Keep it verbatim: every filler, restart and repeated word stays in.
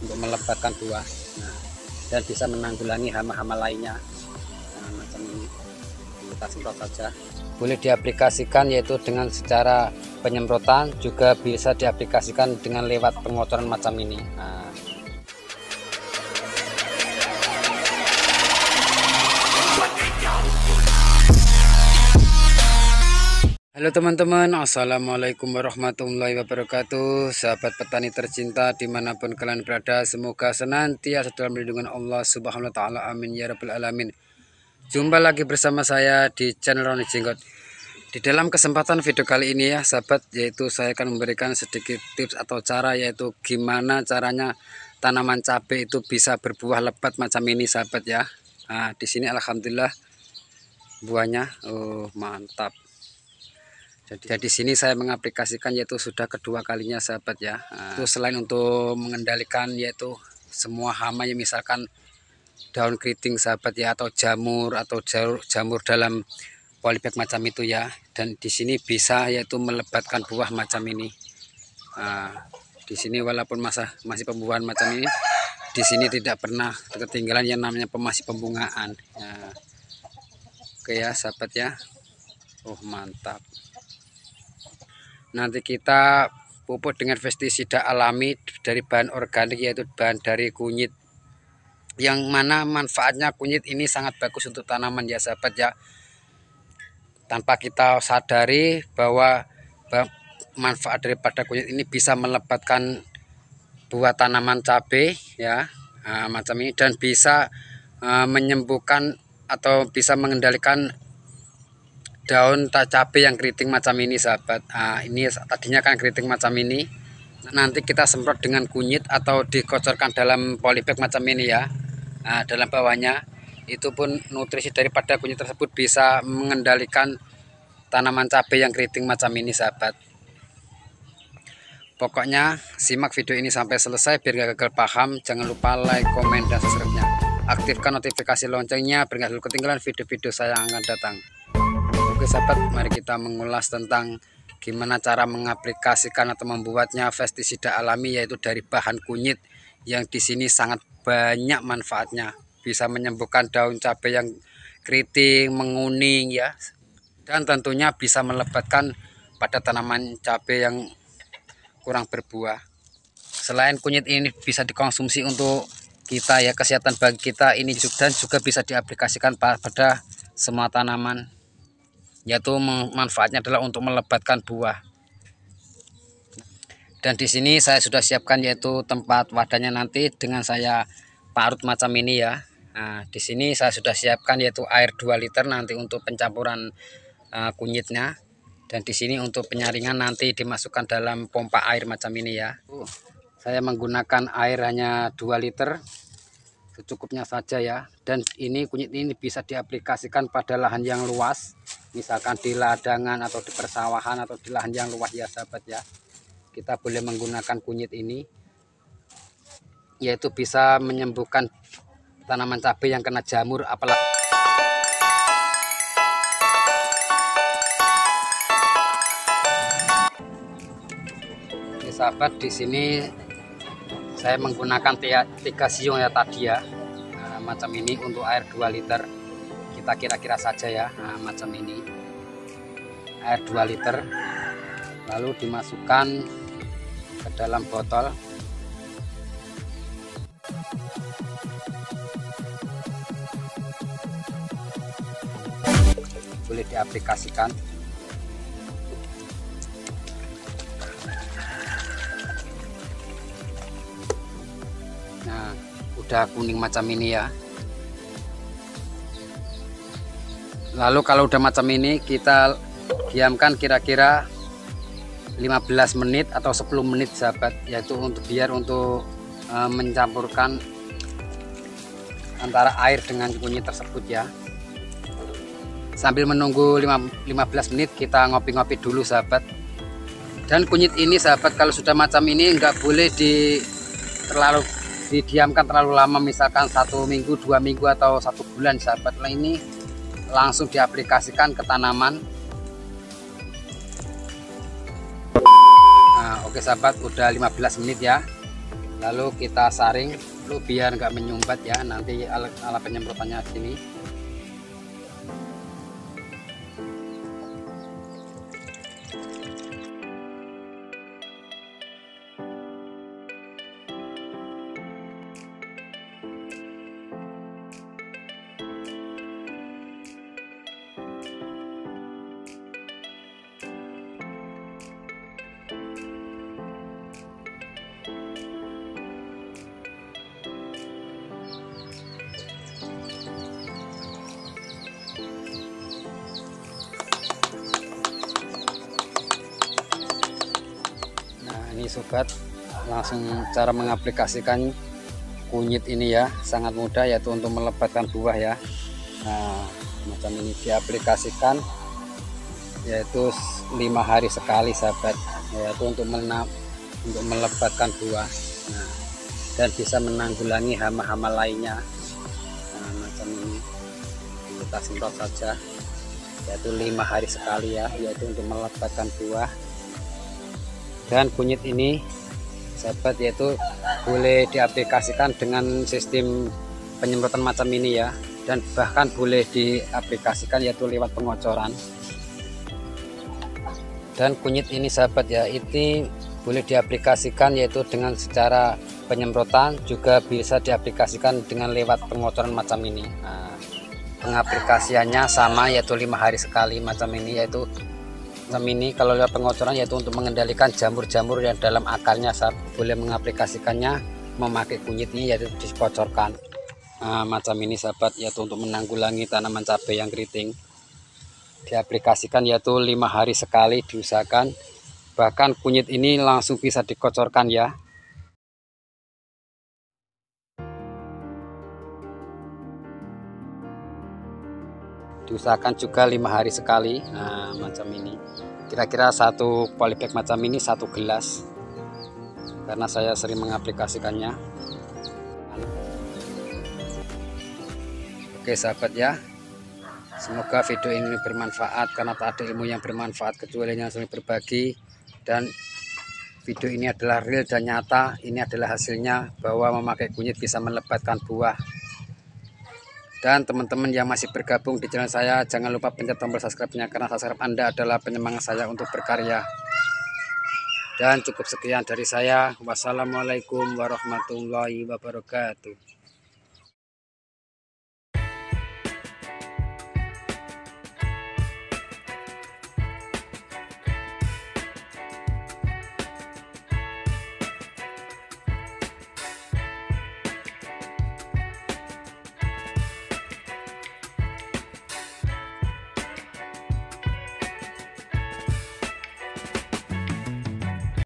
untuk melebatkan buah, nah, dan bisa menanggulangi hama-hama lainnya. Nah, macam ini kita semprot saja. Boleh diaplikasikan yaitu dengan secara penyemprotan, juga bisa diaplikasikan dengan lewat pengotoran macam ini. Nah, halo teman-teman, assalamualaikum warahmatullahi wabarakatuh. Sahabat petani tercinta dimanapun kalian berada, semoga senantiasa dalam lindungan Allah subhanahu wa ta'ala, amin ya rabbal alamin. Jumpa lagi bersama saya di channel Roni Jenggot. Di dalam kesempatan video kali ini ya sahabat, yaitu saya akan memberikan sedikit tips atau cara, yaitu gimana caranya tanaman cabai itu bisa berbuah lebat macam ini sahabat ya. Nah, di sini alhamdulillah buahnya, oh mantap. Jadi, jadi sini saya mengaplikasikan yaitu sudah kedua kalinya sahabat ya. Nah, itu selain untuk mengendalikan yaitu semua hama yang misalkan daun keriting sahabat ya, atau jamur atau jamur dalam polybag macam itu ya. Dan di sini bisa yaitu melebatkan buah macam ini. Nah, di sini walaupun masa masih pembuahan macam ini, di sini tidak pernah ketinggalan yang namanya masih pembungaan. Nah, oke ya sahabat ya. Oh mantap. Nanti kita pupuk dengan pestisida alami dari bahan organik, yaitu bahan dari kunyit, yang mana manfaatnya kunyit ini sangat bagus untuk tanaman ya sahabat ya. Tanpa kita sadari bahwa manfaat daripada kunyit ini bisa melebatkan buah tanaman cabai ya, nah, macam ini, dan bisa uh, menyembuhkan atau bisa mengendalikan daun cabai yang keriting macam ini sahabat. Nah, ini tadinya kan keriting macam ini, nanti kita semprot dengan kunyit atau dikocorkan dalam polybag macam ini ya. Nah, dalam bawahnya itu pun nutrisi daripada kunyit tersebut bisa mengendalikan tanaman cabai yang keriting macam ini sahabat. Pokoknya simak video ini sampai selesai biar gak gagal paham. Jangan lupa like, komen, dan subscribe-nya. Aktifkan notifikasi loncengnya biar gak ketinggalan video-video saya yang akan datang. Oke sahabat, mari kita mengulas tentang gimana cara mengaplikasikan atau membuatnya pestisida alami, yaitu dari bahan kunyit, yang di sini sangat banyak manfaatnya. Bisa menyembuhkan daun cabai yang keriting, menguning ya, dan tentunya bisa melebatkan pada tanaman cabai yang kurang berbuah. Selain kunyit ini bisa dikonsumsi untuk kita ya, kesehatan bagi kita ini, dan juga bisa diaplikasikan pada semua tanaman, yaitu manfaatnya adalah untuk melebatkan buah. Dan di sini saya sudah siapkan yaitu tempat wadahnya nanti dengan saya parut macam ini ya. Nah, di sini saya sudah siapkan yaitu air dua liter nanti untuk pencampuran uh, kunyitnya, dan di sini untuk penyaringan nanti dimasukkan dalam pompa air macam ini ya. Uh, saya menggunakan air hanya dua liter, secukupnya saja ya. Dan ini kunyit ini bisa diaplikasikan pada lahan yang luas, misalkan di ladangan atau di persawahan atau di lahan yang luas ya sahabat ya. Kita boleh menggunakan kunyit ini, yaitu bisa menyembuhkan tanaman cabai yang kena jamur, apalagi ini sahabat. Di sini saya menggunakan tiga siung ya tadi ya. Nah, macam ini untuk air dua liter, kita kira-kira saja ya. Nah, macam ini air dua liter, lalu dimasukkan ke dalam botol. Boleh diaplikasikan. Nah, udah kuning macam ini ya. Lalu kalau udah macam ini, kita diamkan kira-kira lima belas menit atau sepuluh menit sahabat, yaitu untuk biar untuk e, mencampurkan antara air dengan kunyit tersebut ya. Sambil menunggu lima belas menit, kita ngopi-ngopi dulu sahabat. Dan kunyit ini sahabat, kalau sudah macam ini nggak boleh di terlalu didiamkan terlalu lama, misalkan satu minggu, dua minggu, atau satu bulan sahabat. Nah, ini langsung diaplikasikan ke tanaman. Nah, oke sahabat, udah lima belas menit ya. lalu kita saring lu biar nggak menyumbat ya, nanti alat, alat penyemprotannya sini. Ini sobat, langsung cara mengaplikasikan kunyit ini ya, sangat mudah, yaitu untuk melebatkan buah ya. Nah, macam ini diaplikasikan yaitu lima hari sekali sahabat, yaitu untuk menam untuk melebatkan buah. Nah, dan bisa menanggulangi hama-hama lainnya. Nah, macam ini kita semprot saja, yaitu lima hari sekali ya, yaitu untuk melebatkan buah. Dan kunyit ini sahabat, yaitu boleh diaplikasikan dengan sistem penyemprotan macam ini ya, dan bahkan boleh diaplikasikan yaitu lewat pengocoran. Dan kunyit ini sahabat ya, itu boleh diaplikasikan yaitu dengan secara penyemprotan, juga bisa diaplikasikan dengan lewat pengocoran macam ini. Nah, pengaplikasiannya sama, yaitu lima hari sekali macam ini, yaitu macam ini. Kalau lewat pengocoran yaitu untuk mengendalikan jamur-jamur yang dalam akarnya, saat boleh mengaplikasikannya memakai kunyit ini, yaitu dikocorkan. Nah, macam ini sahabat, yaitu untuk menanggulangi tanaman cabai yang keriting. Diaplikasikan yaitu lima hari sekali diusahakan, bahkan kunyit ini langsung bisa dikocorkan ya. Diusahakan juga lima hari sekali. Nah, macam ini kira-kira satu polybag macam ini satu gelas, karena saya sering mengaplikasikannya. Oke sahabat ya, semoga video ini bermanfaat, karena tak ada ilmu yang bermanfaat kecuali yang saling berbagi. Dan video ini adalah real dan nyata, ini adalah hasilnya bahwa memakai kunyit bisa melebatkan buah. Dan teman-teman yang masih bergabung di channel saya, jangan lupa pencet tombol subscribe-nya, karena subscribe Anda adalah penyemangat saya untuk berkarya. Dan cukup sekian dari saya. Wassalamualaikum warahmatullahi wabarakatuh.